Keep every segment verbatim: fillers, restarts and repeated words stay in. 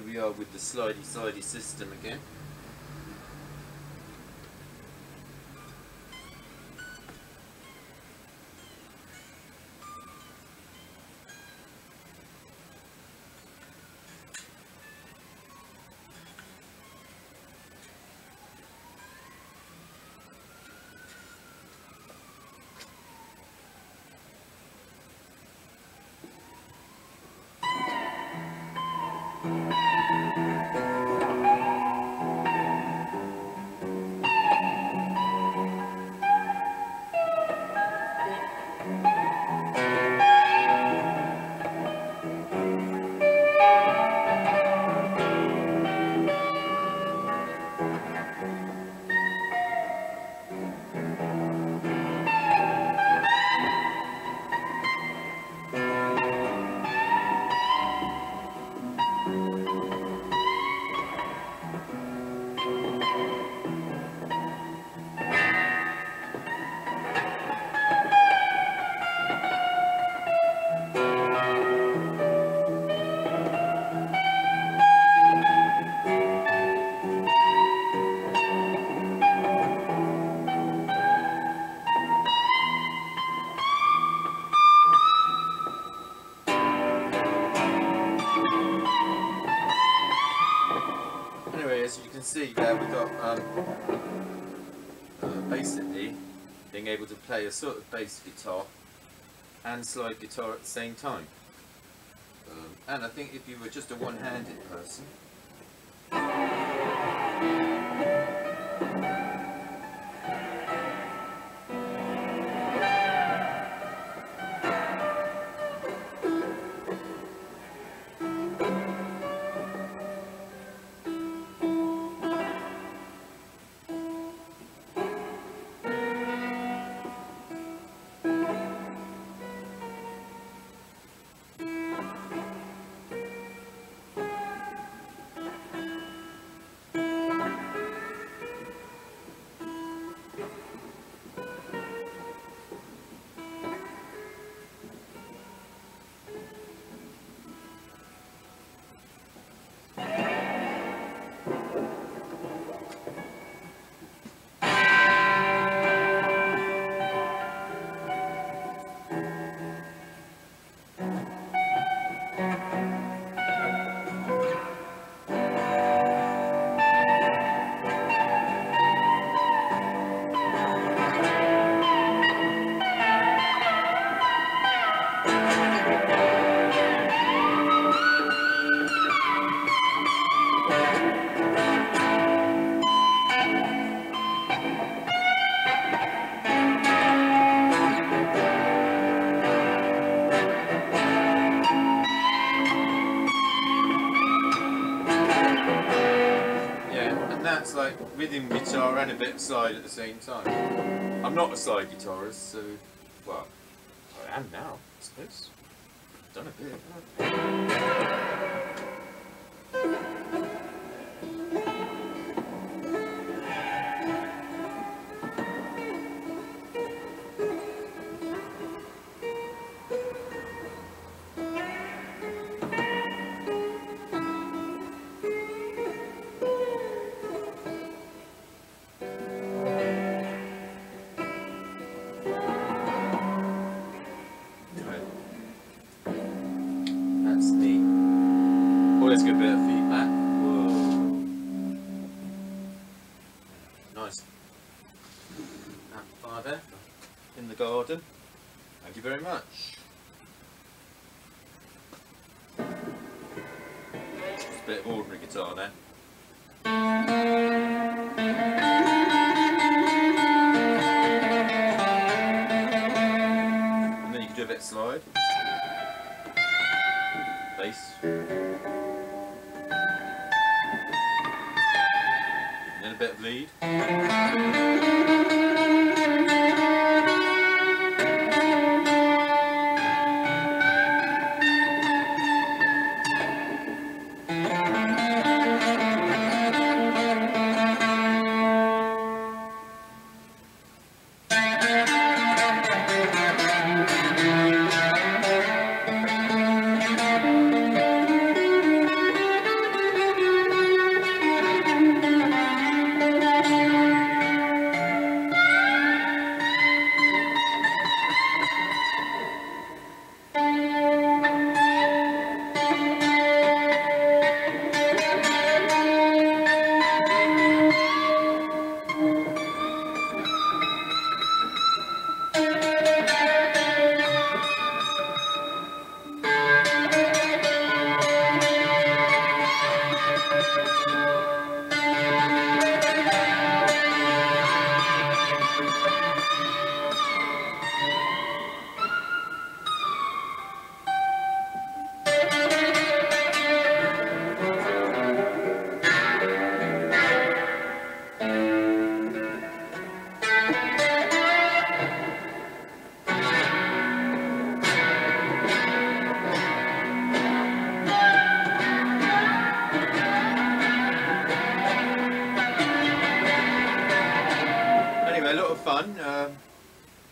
we are with the slidey slidey system again. As you can see there, we've got um, uh, basically being able to play a sort of bass guitar and slide guitar at the same time. Um, and I think if you were just a one-handed person, that's like rhythm guitar and a bit of slide at the same time. I'm not a slide guitarist, so, well, I am now, I suppose. I've done a bit, haven't I? Let's get a bit of feedback. Whoa. Nice. Amplifier there in the garden. Thank you very much. Just a bit of ordinary guitar there. And then you can do a bit of slide. Bass. And a bit of lead.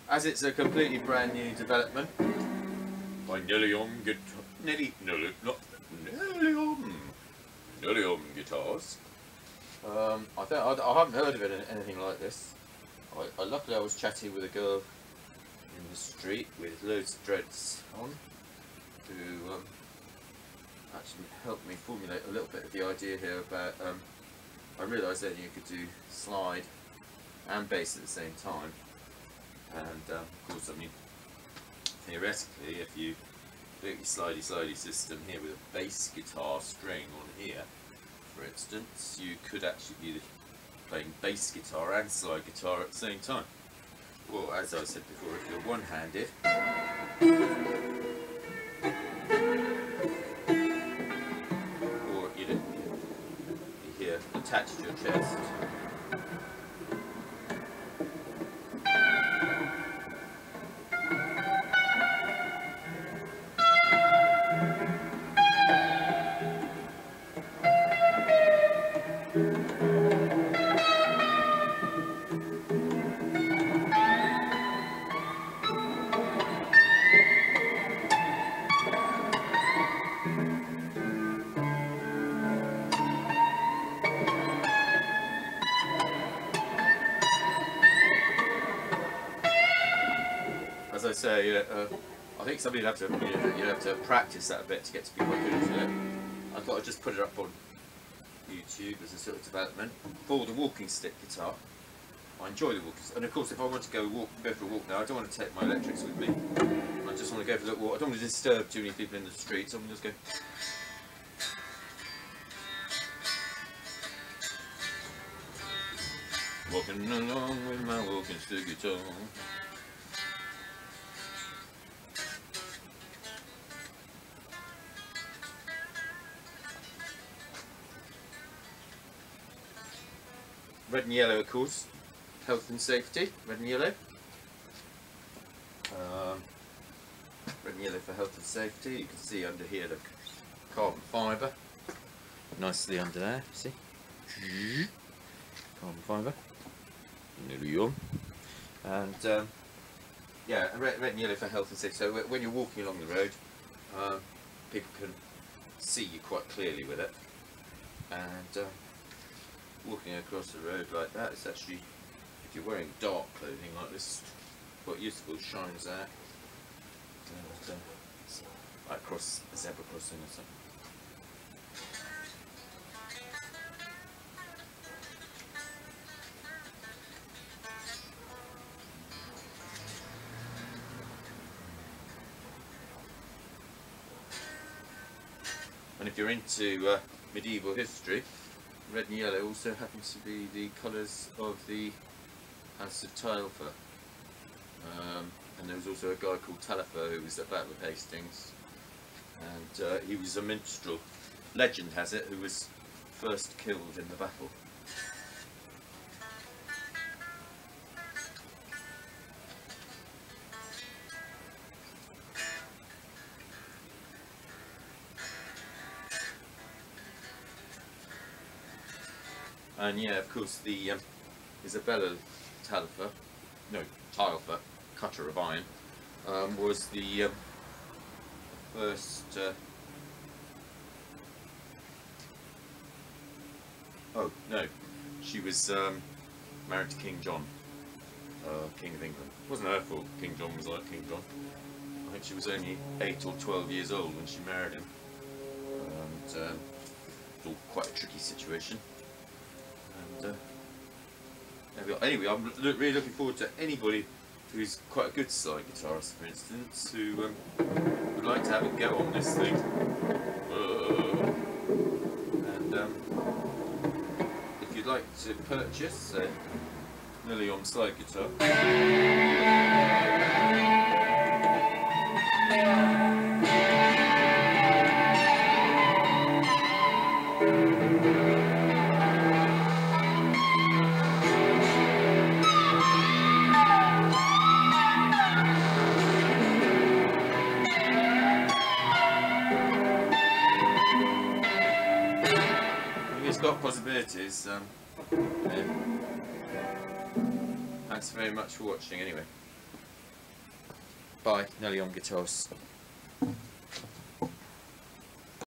as it's a completely brand new development by NelliYOM Guitar, Nelly, Nelly, not NelliYOM, NelliYOM Guitars. Um, I don't, I, I haven't heard of it anything like this. I, I luckily I was chatting with a girl in the street with loads of dreads on, who um, actually helped me formulate a little bit of the idea here about. Um, I realised that you could do slide and bass at the same time, and um, of course, I mean, theoretically, if you do your slidey slidey system here with a bass guitar string on here, for instance, you could actually be playing bass guitar and slide guitar at the same time. Well, as I said before, if you're one-handed, or you know, you here attached to your chest. As I say, uh, I think somebody'd have to, you know, you'd have to practice that a bit to get to be quite good at it. I thought I'd just put it up on YouTube as a sort of development for the walking stick guitar. I enjoy the walking stick, and of course, if I want to go walk, go for a walk now, I don't want to take my electrics with me. I just want to go for a little walk. I don't want to disturb too many people in the street, so I'm just go. Walking along with my walking stick guitar. Red and yellow, of course, health and safety, red and yellow. Um, red and yellow for health and safety. You can see under here the carbon fibre, nicely under there, see? Carbon fibre, NelliYOM. And um, yeah, red, red and yellow for health and safety. So when you're walking along the road, um, people can see you quite clearly with it. And uh, walking across the road like that, it's actually, if you're wearing dark clothing like this, quite useful, shines out. And, uh, like across a zebra crossing or something. And if you're into uh, medieval history, red and yellow also happens to be the colours of the House of Tailfer. Um, and there was also a guy called Taillefer who was at Battle of Hastings, and uh, he was a minstrel. Legend has it, who was first killed in the battle. And yeah, of course, the um, Isabella Taillefer, no, Taillefer, cutter of iron, um, was the um, first. Uh, oh no, she was um, married to King John, uh, King of England. It wasn't her fault. King John was like King John. I think she was only eight or twelve years old when she married him, and um, it was all quite a tricky situation. And, uh, anyway, I'm look, really looking forward to anybody who's quite a good slide guitarist, for instance, who um, would like to have a go on this thing. Uh, and um, if you'd like to purchase a NelliYOM slide guitar, it's got possibilities. Um, yeah. Thanks very much for watching anyway. by NelliYOM Guitars.